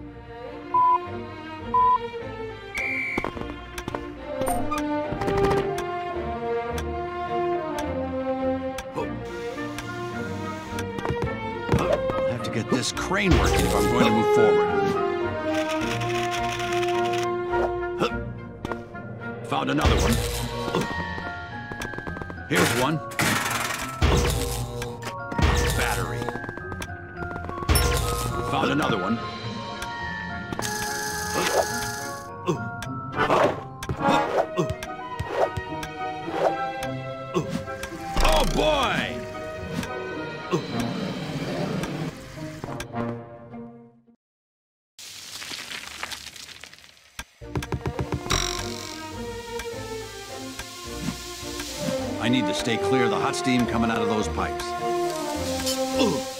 I'll have to get this crane working if I'm going to move forward. Found another one. Here's one. Battery. Found another one. Oh boy! I need to stay clear of the hot steam coming out of those pipes.